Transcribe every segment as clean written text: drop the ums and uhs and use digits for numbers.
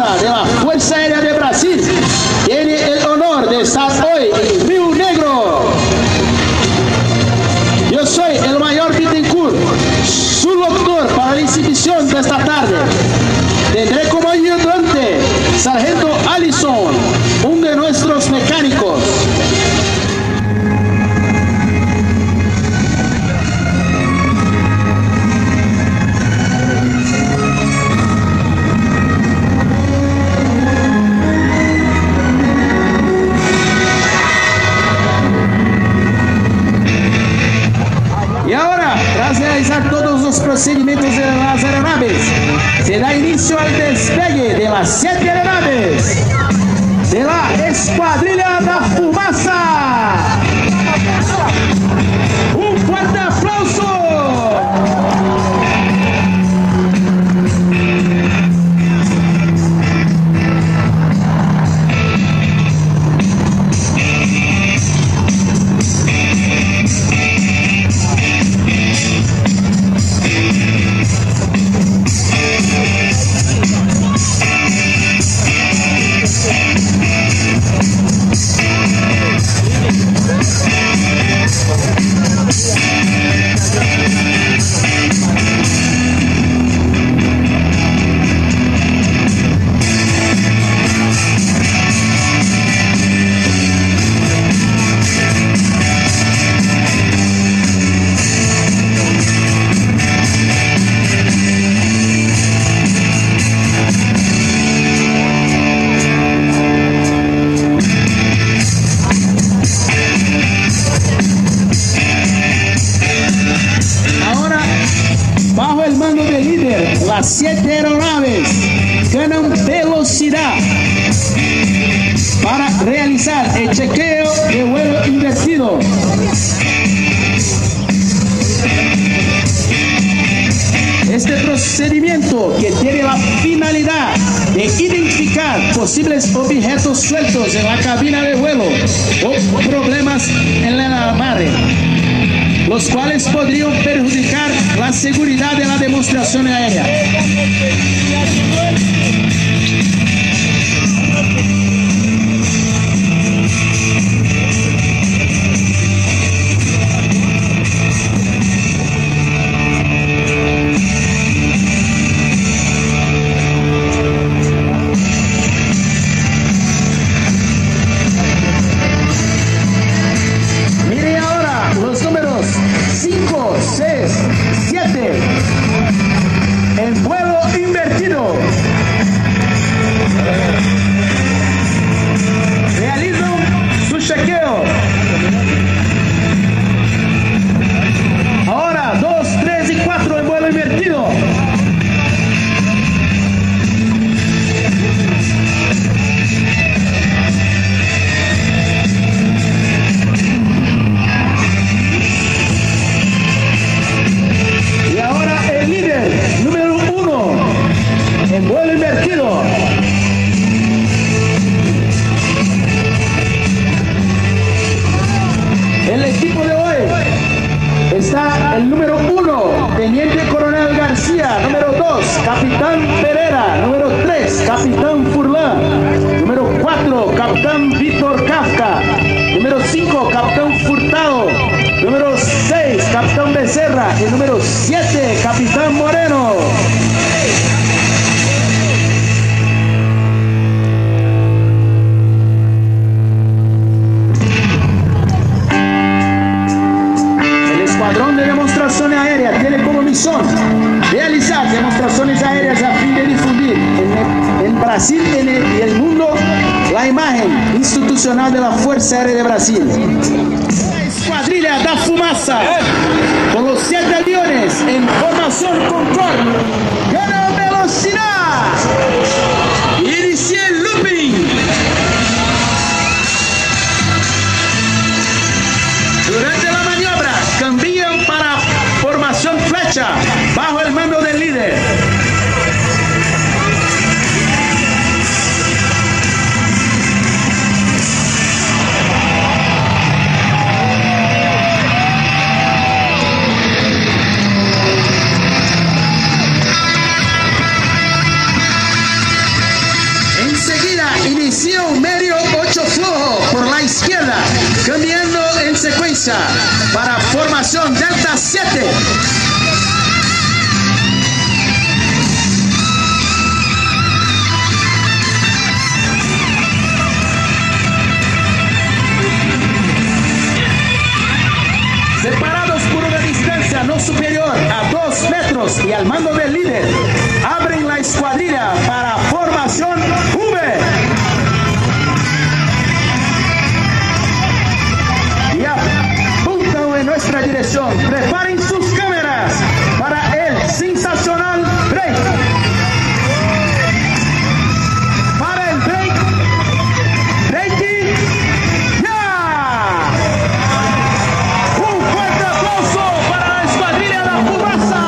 Fumaça de la Fuerza Aérea de Brasil tiene el honor de estar hoy en Río Negro. Yo soy el mayor Bittencourt, su locutor para la exhibición de esta tarde. Tendré como ayudante Sargento Allison, uno de nuestros mecánicos. Y ahora, tras realizar todos los procedimientos de las aeronaves, se da inicio al despegue de las 7 aeronaves de la Escuadrilla da Fumaça. Un fuerte aplauso. Las 7 aeronaves ganan velocidad para realizar el chequeo de vuelo invertido. Este procedimiento, que tiene la finalidad de identificar posibles objetos sueltos en la cabina de vuelo o problemas en la amarre, los cuales podrían perjudicar la seguridad de la demostración aérea. Mire ahora los números 5, 6, 7 en vuelo invertido. Realizan su chequeo. Ahora 2, 3 y 4 en vuelo invertido. Y ahora el líder número 1 en vuelo invertido. El equipo de hoy está el número 1, Teniente Coronel García; número 2, Capitán Pereira; número 3, Capitán Furlan; número 4, Capitán Víctor Kafka; número 5, Capitán Furtado; número 6, Capitán Becerra; y número 7, Capitán Moreno. El Escuadrón de Demostraciones Aéreas tiene como misión realizar demostraciones aéreas a fin de difundir en Brasil y el mundo la imagen institucional de la Fuerza Aérea de Brasil. La Escuadrilla da Fumaça, con los 7 aviones en formación control, gana velocidad. Inicie el looping. Durante la maniobra cambian para formación flecha bajo el mando del líder. derecha para formación Delta 7. Separados por una distancia no superior a 2 metros y al mando del líder, abren la escuadrilla para formación V. Y apuntan en nuestra dirección. Preparen sus cámaras para el sensacional break. Para el break. Breaking. ¡Ya! Un fuerte aplauso para la escuadrilla de Fumasa.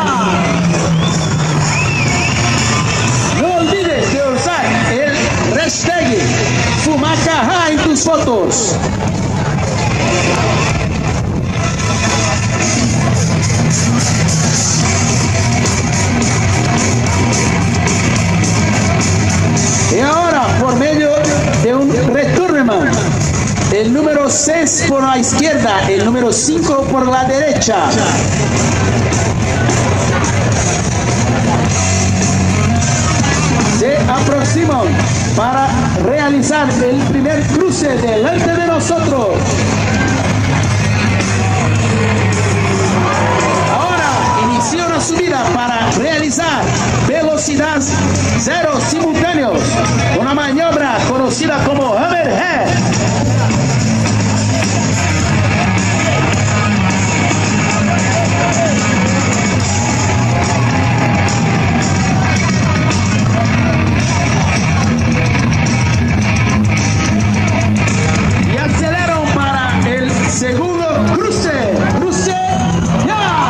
No olvides de usar el hashtag Fumacaja en tus fotos. Y ahora, por medio de un returnman, el número 6 por la izquierda, el número 5 por la derecha. Se aproximan para realizar el primer cruce delante de nosotros. Inicia una subida para realizar velocidad 0 simultáneos, una maniobra conocida como Hammerhead. Y aceleran para el segundo cruce. ¡Cruce! ¡Ya!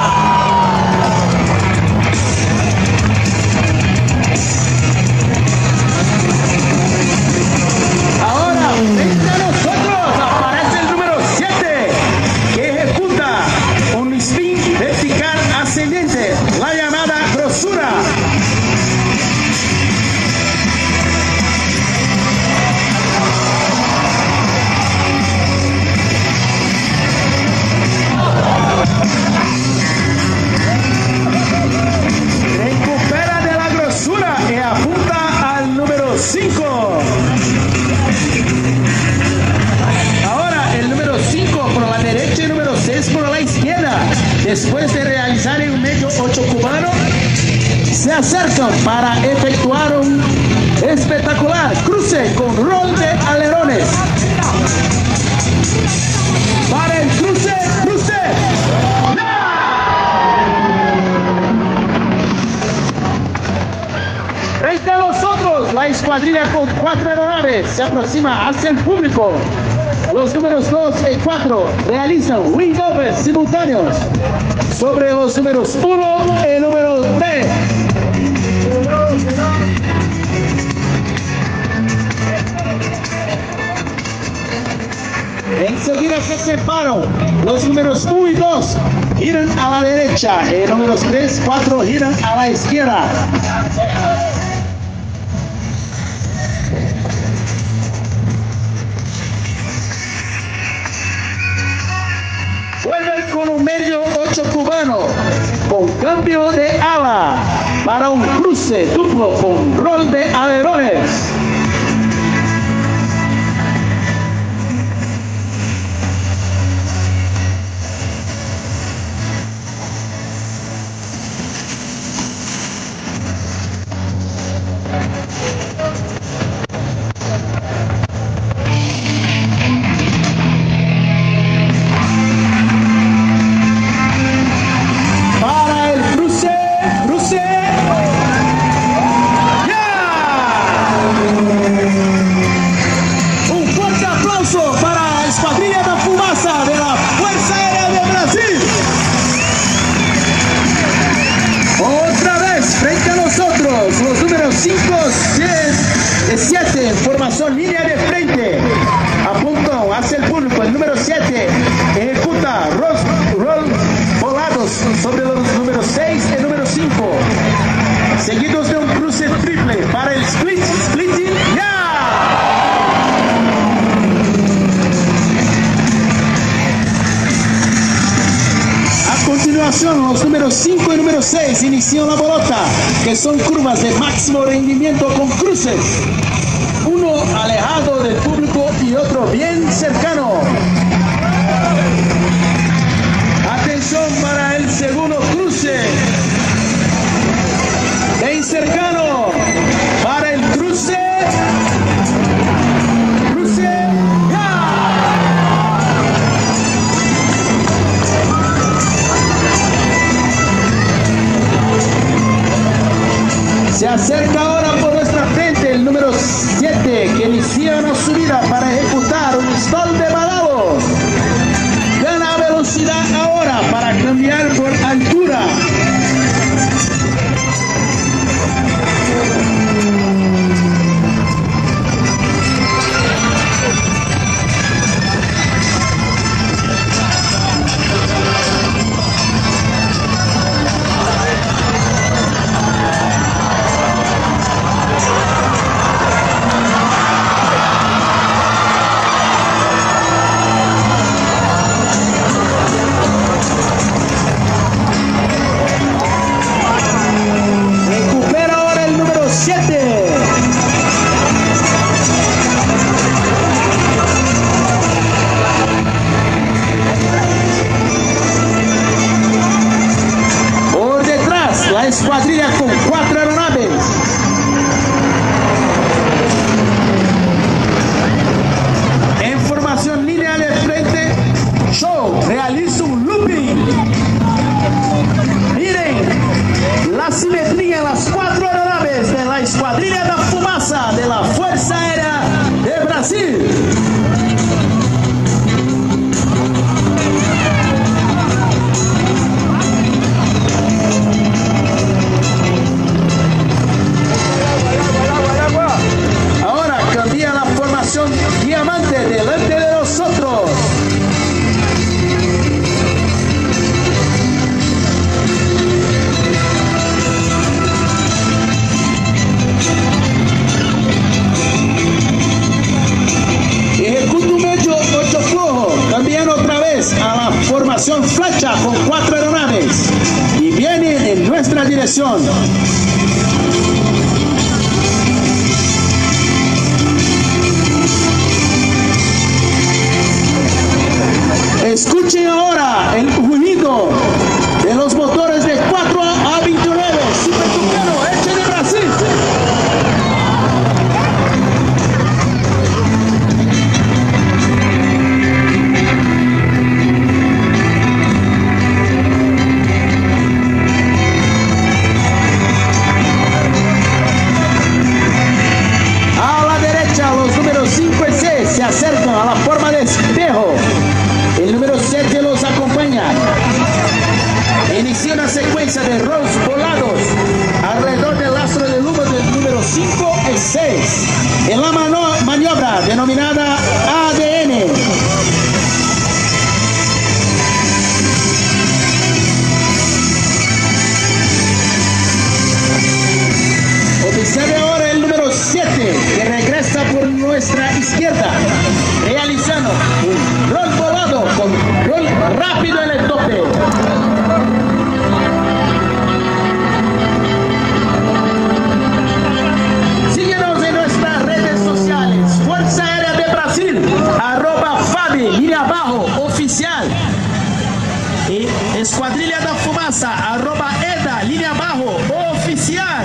Frente a nosotros aparece el número 7 que ejecuta un spin vertical ascendente, la llamada grosura. Recupera de la grosura y apunta al número 5. Por la derecha y número 6 por la izquierda. Después de realizar un medio 8 cubano, se acercan para efectuar un espectacular cruce con rol de alerones. Para el cruce, cruce. Frente a nosotros, la escuadrilla con 4 aeronaves se aproxima hacia el público. Los números 2 y 4 realizan wing-overs simultáneos sobre los números 1 y número 3. Enseguida se separan. Los números 1 y 2 giran a la derecha y los números 3 y 4 giran a la izquierda. Vuelven con un medio 8 cubano con cambio de ala para un cruce duplo con rol de alerones. Los números 5, 7 en formación línea de frente, apuntan hacia el público. El número 7 ejecuta roll volados sobre los números 6 y número 5, seguidos de un cruce triple para el splitting. ¡Ya! formación, los números 5 y número 6 inician la bolota, que son curvas de máximo rendimiento con cruces. Uno alejado del público y otro bien cercano. Atención para el segundo cruce. Bien cercano para el cruce. Se acerca ahora por nuestra frente el número 7, que inicia una subida para ejecutar un stall de balados. Gana velocidad ahora para cambiar por altura. Escuadrilla con 4 aeronaves. En formación línea de frente, Show realiza un looping. Miren la simetría en las 4 aeronaves de la Escuadrilla da Fumaça de la Fuerza Aérea de Brasil. Diamante delante de nosotros. Ejecuta un medio 8 flojo, también otra vez a la formación flecha con 4 aeronaves y viene en nuestra dirección. Escuchen ahora el ruido de los motores de 4 a 29 Supertucano H de Brasil. A la derecha los números 5 y 6 se acercan a la forma de espejo. El número 7 los acompaña. Inicia una secuencia de rolls volados alrededor del astro de humo del número 5 y 6 en la maniobra denominada ADN. Observe ahora el número 7 que regresa por nuestra izquierda, realizando un roll volado con roll rápido en el tope. Síguenos en nuestras redes sociales, Fuerza Aérea de Brasil, @Fabi, línea abajo, oficial. Y Escuadrilla da Fumaça, @EDA, línea abajo, oficial.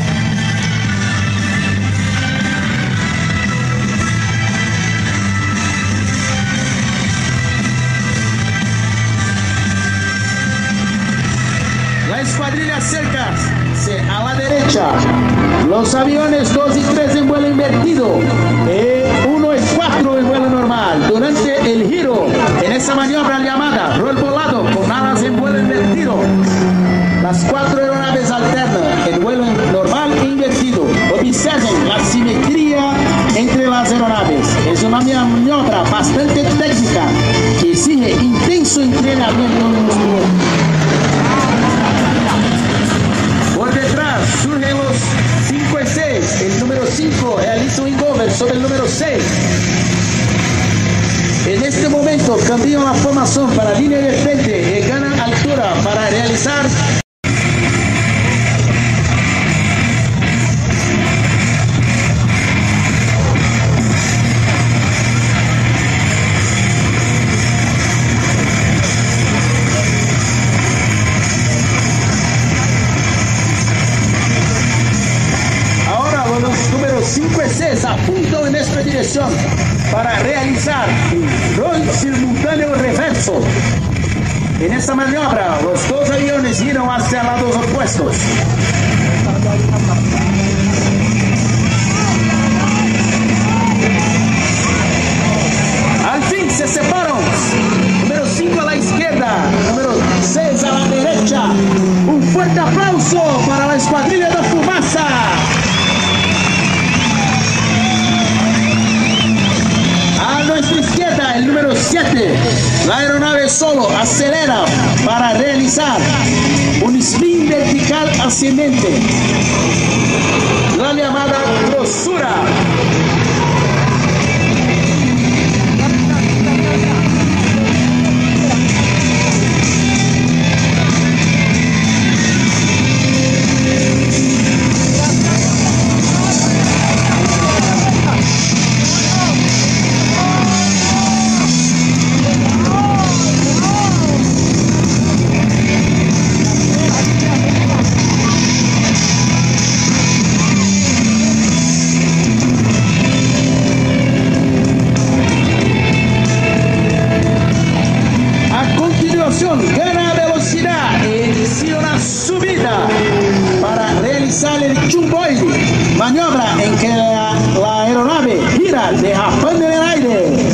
La escuadrilla acerca a la derecha. Los aviones 2 y 3 en vuelo invertido. 1 y 4 en vuelo normal. Durante el giro, en esa maniobra llamada roll volado con alas en vuelo invertido. Las 4 aeronaves alternan en vuelo normal e invertido. Observen la simetría entre las aeronaves. Es una maniobra bastante técnica que exige intenso entrenamiento muscular. Por detrás surgen los 5 y 6. El número 5 realiza un ingover sobre el número 6. En este momento cambian la formación para línea de frente y ganan altura maniobra para realizar número 5 y 6 apuntan en nuestra dirección para realizar un rol simultáneo reverso. En esta maniobra, los dos aviones giran hacia lados opuestos. Al fin se separan. Número 5 a la izquierda, número 6 a la derecha. Un fuerte aplauso para la escuadrilla de fumaza. A nuestra izquierda, el número 7, la aeronave solo acelera para realizar un spin vertical ascendente, la llamada grosura. Gana velocidad e inicia una subida para realizar el chumboide, maniobra en que la aeronave gira derrapando en el aire.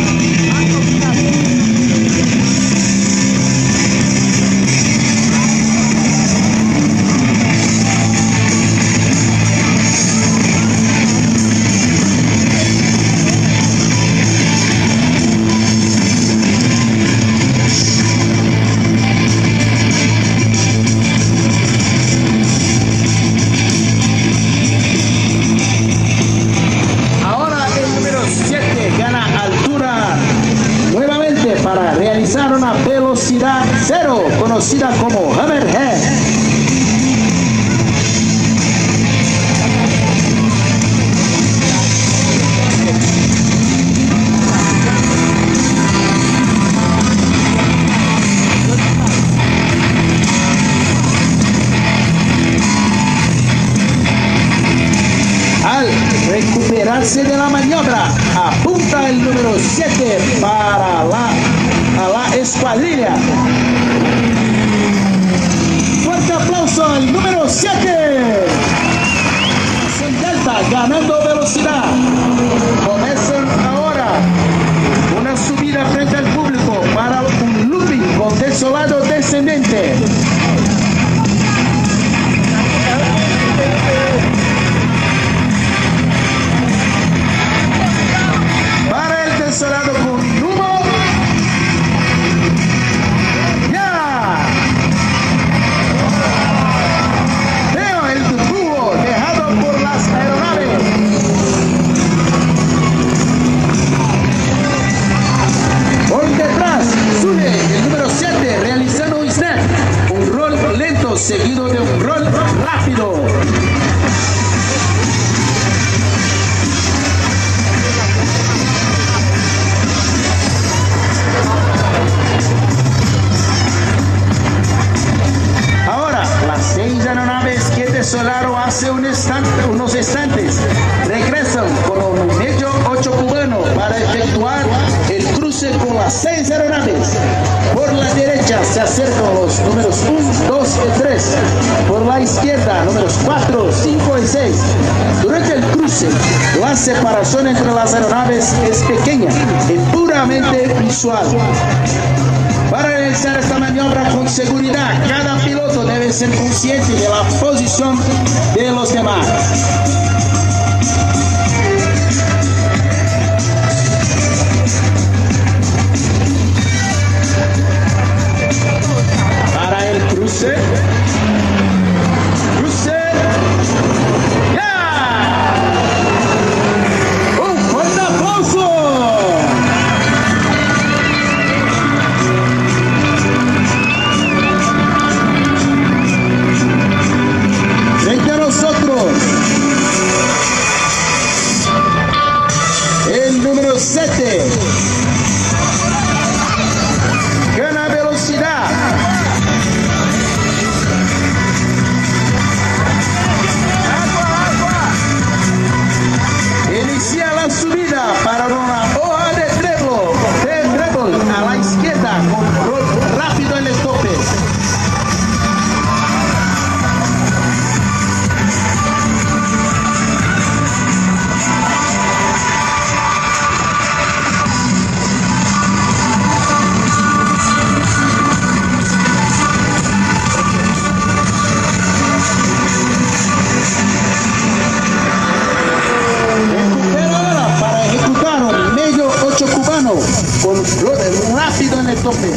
Para realizar una velocidad cero, conocida como Hammerhead. Al recuperarse de la maniobra, apunta el número 7 para la escuadrilla. Fuerte aplauso al número 7. Son Delta ganando velocidad. Comienzan ahora una subida frente al público para un looping con desolado descendente. Para el desolado con rumbo. ¡Ya! Veo el tubo dejado por las aeronaves. Por detrás sube el número 7 realizando un snap, un rol lento seguido de un rol rápido. Ahora, las 6 aeronaves que desolaron hace unos instantes regresan con un medio 8 cubano para efectuar el cruce con las 6 aeronaves. Por la derecha se acercan los números 1, 2 y 3. Por la izquierda, números 4, 5 y 6. Durante el cruce, la separación entre las aeronaves es pequeña y puramente visual. Para realizar esta maniobra con seguridad, cada piloto debe ser consciente de la posición de los demás. Para el cruce. ¡Ya! ¡Un fuerte aplauso! tope.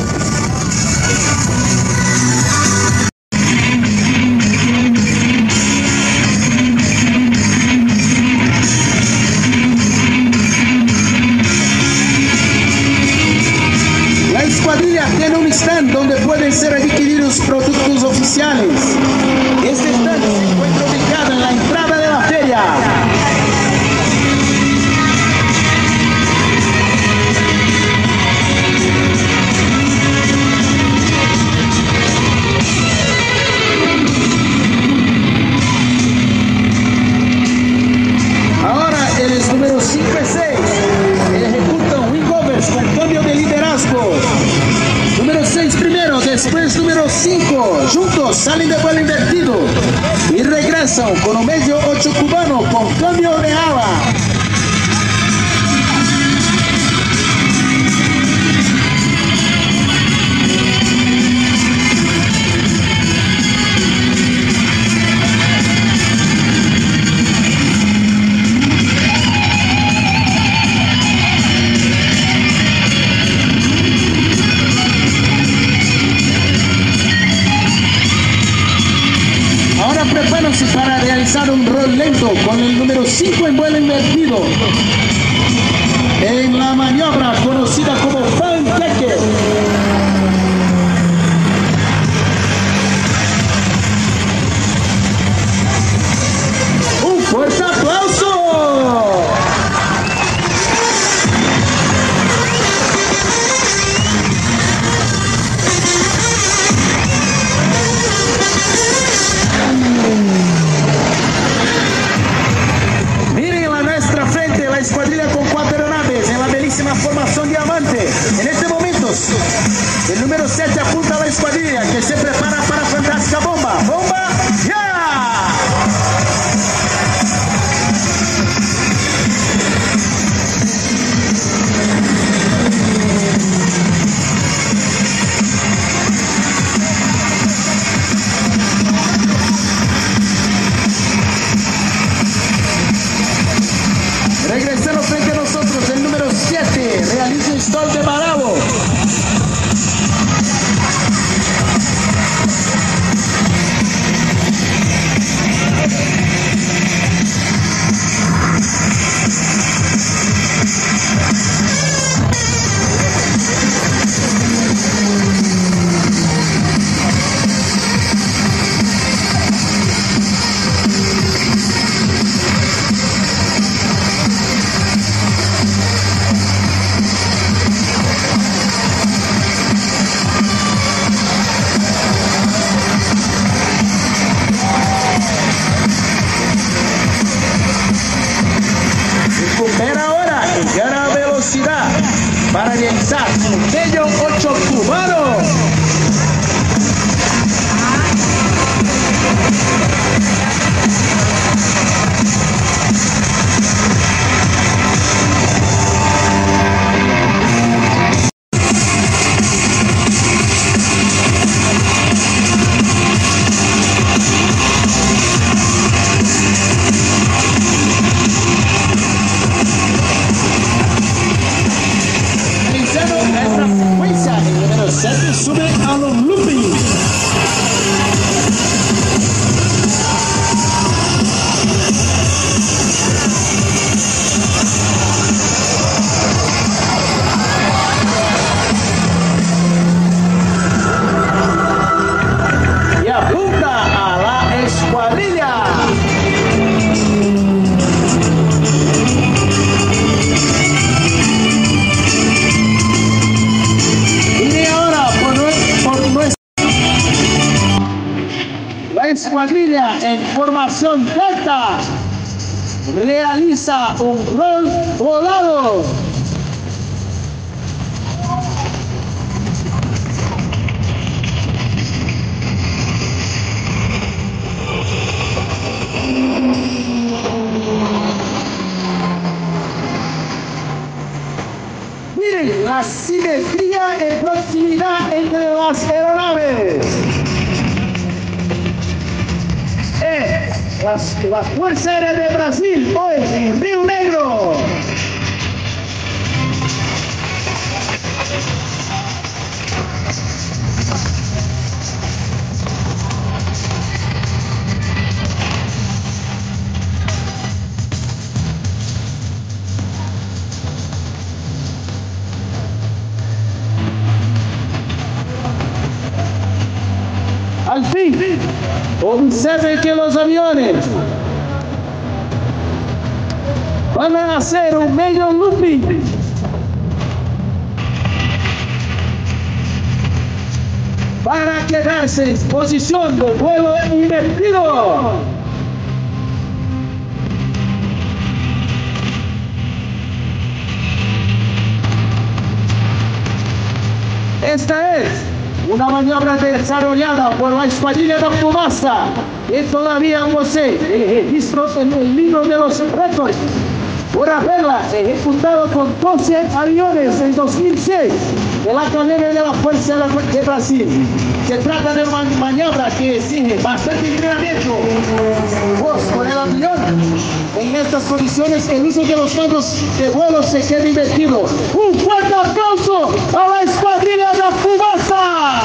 La escuadrilla tiene un stand donde pueden ser adquiridos productos oficiales. Este stand se encuentra ubicado en la entrada de la feria. Ahora en el número 5 y 6 ejecutan wingovers con cambio de liderazgo. Número 6 primero, después número 5. Juntos salen de vuelo invertido y regresan con un medio 8 cubano con cambio de ala. Prepárense para realizar un rol lento con el número 5 en vuelo invertido en la maniobra conocida como panqueque. Un fuerte aplauso. La escuadrilla con 4 aeronaves en la bellísima formación diamante. En este momento, el número 7 apunta a la escuadrilla que se prepara para fantástica bomba. ¡Bomba! ¡Ya! Regresando frente a nosotros, el número 7 realiza un stall de Bravo. Para realizar un bello 8 cubano. Sube a los loopings. Y apunta a la escuadrilla. La escuadrilla en formación delta realiza un rol volado. Miren la simetría en proximidad entre las aeronaves. La Fuerza Aérea de Brasil, hoy en Río Negro. Al fin, observe que los aviones van a hacer un medio looping para quedarse en posición de vuelo invertido. Esta es una maniobra desarrollada por la escuadrilla de Fubasa y todavía posee el registro en el libro de los récords por haberla ejecutado con 12 aviones en 2006 de la Academia de la Fuerza de Brasil. Se trata de una maniobra que exige bastante entrenamiento. Con el avión en estas condiciones, el uso de los mandos de vuelo se queda invertido. Un fuerte aplauso a la escuadrilla de Fubasa.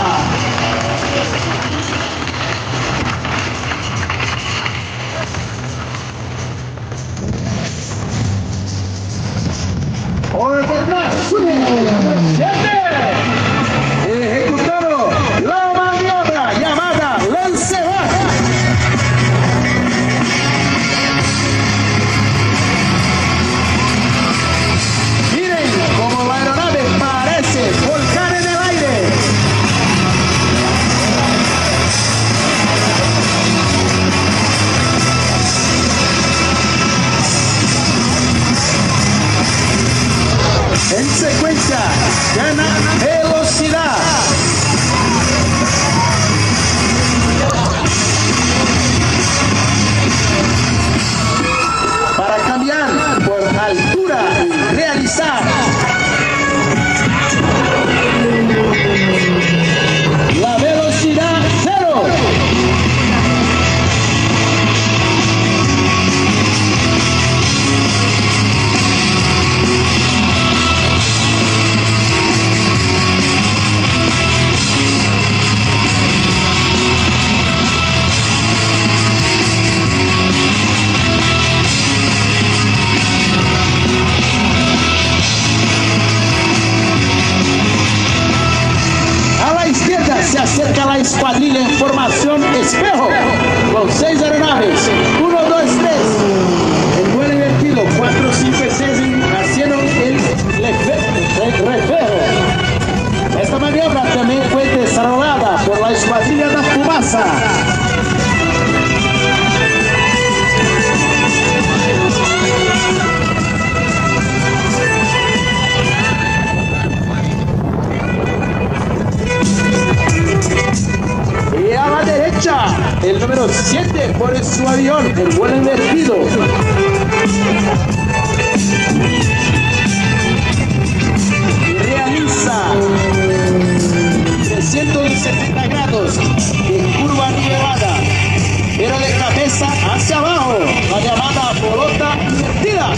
Ejecutado la maniobra llamada Lanceback. Miren cómo la aeronave parece volcar en el aire. En secuencia, gana velocidad. Para cambiar por altura, realizar la velocidad cero. Se acerca la escuadrilla en formación espejo con 6 aeronaves, 1, 2, 3 en vuelo invertido, 4, 5 y 6 haciendo el reflejo. Esta maniobra también fue desarrollada por la escuadrilla de Fubasa. Y a la derecha, el número 7 por su avión, el vuelo invertido. Y realiza 370 grados de curva nivelada, pero de cabeza hacia abajo, la llamada bolota invertida.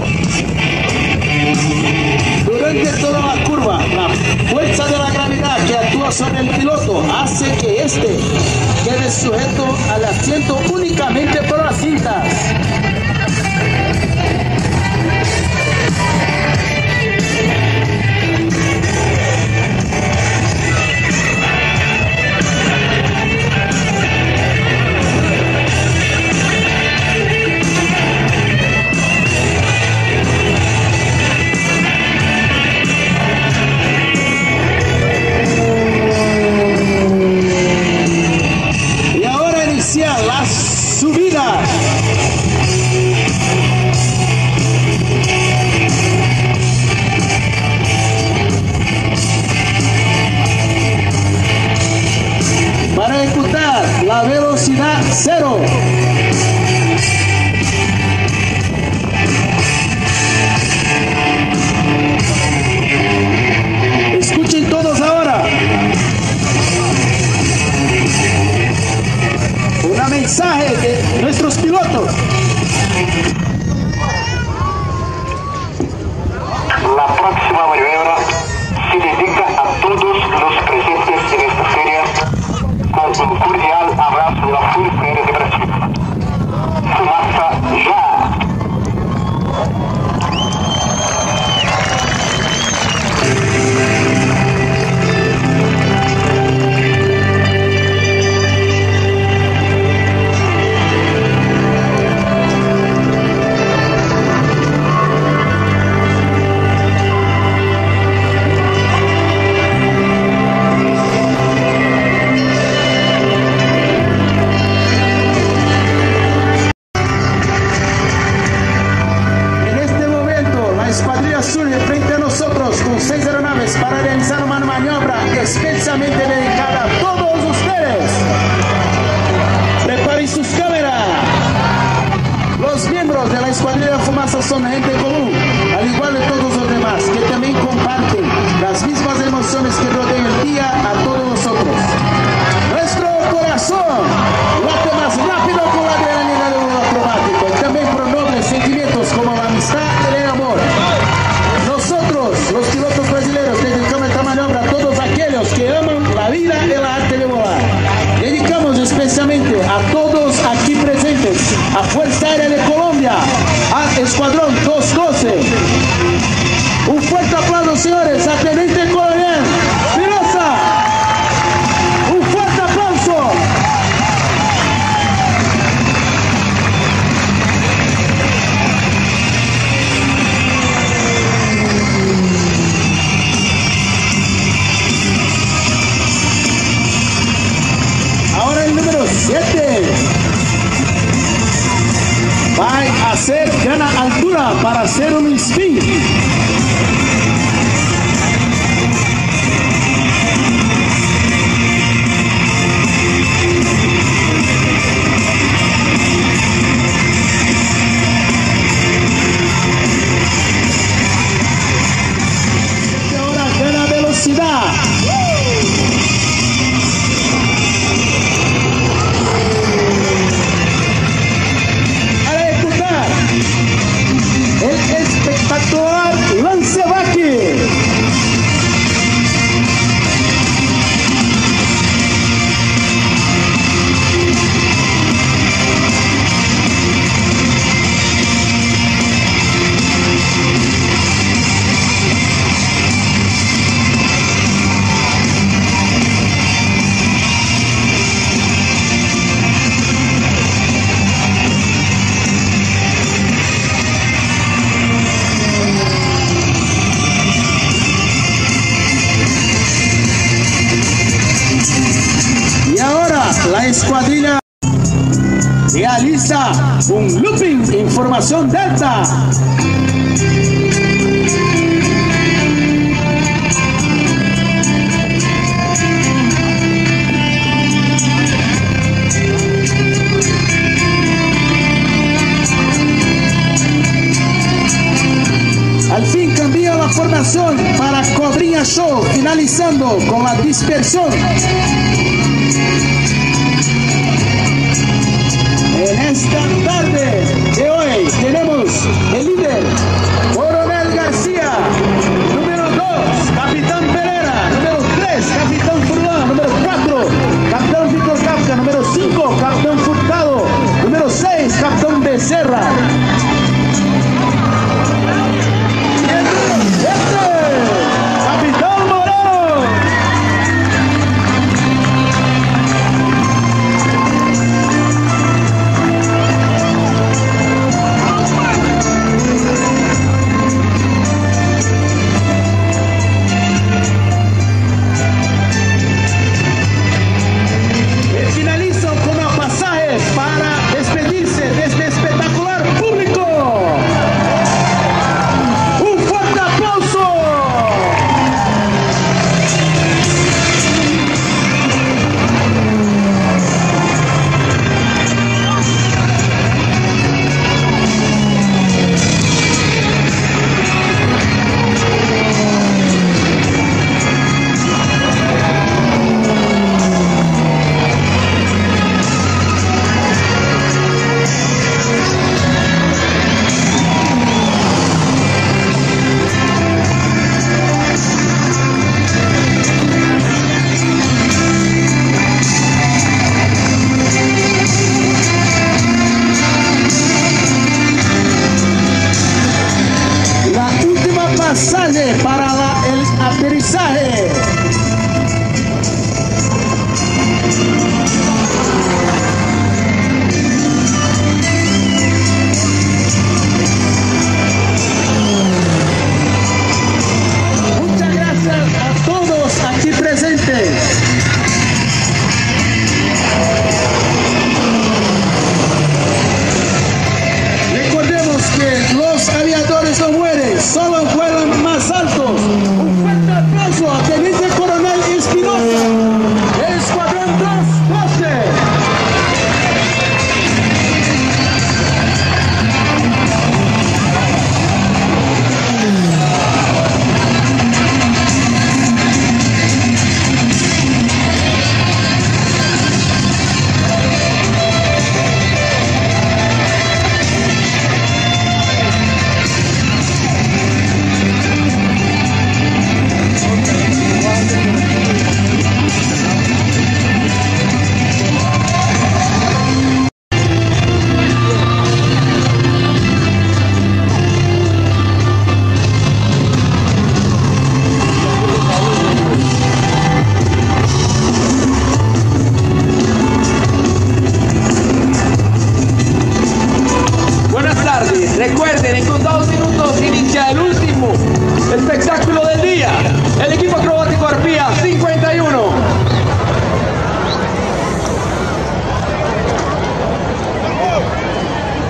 Durante toda la curva, la fuerza de la gravedad que actúa sobre el piloto hace que éste quede sujeto al asiento únicamente por las cintas. La subida. Para ejecutar la velocidad cero. Escuchen todos ahora. Un mensaje de nuestros pilotos. La próxima maniobra se dedica a todos los presentes en esta feria con un cordial abrazo de la Fuerza Aérea de Brasil. Fubasa ya. especialmente dedicada a todos ustedes. Preparen sus cámaras. Los miembros de la Escuadrilla Fumaza son gente común, al igual de todos los demás, que también comparten las mismas emociones que rodean el día a todos nosotros. Nuestro corazón late más rápido con la adrenalina de un acrobático y también por nobles sentimientos como la amistad y el amor. Nosotros, los pilotos brasileños, dedicamos esta maniobra a todos aquellos que aman la vida y el arte de volar. Dedicamos especialmente a todos aquí presentes, a Fuerza Aérea de Colombia, al Escuadrón 212. Un fuerte aplauso, señores, a Teniente Coronel Pirosa. Un fuerte aplauso. Ahora el número 7 va a hacer gran altura para hacer un spin. Y ahora gana velocidad. El espectacular Lancevaki. La escuadrilla realiza un looping en formación delta. Al fin cambia la formación para Cobrinha Show, finalizando con la dispersión. En esta tarde de hoy tenemos el líder, Coronel García, número 2, Capitán Pereira, número 3, Capitán Furlan, número 4, Capitán Víctor Kafka, número 5, Capitán Furtado, número 6, Capitán Becerra. Y el número 7, Capitán Moreno.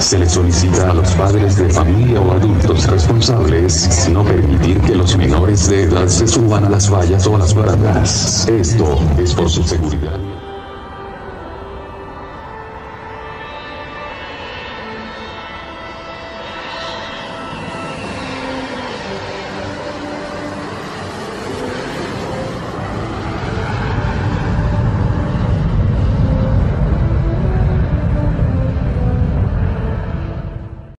Se les solicita a los padres de familia o adultos responsables no permitir que los menores de edad se suban a las vallas o a las barajas. Esto es por su seguridad.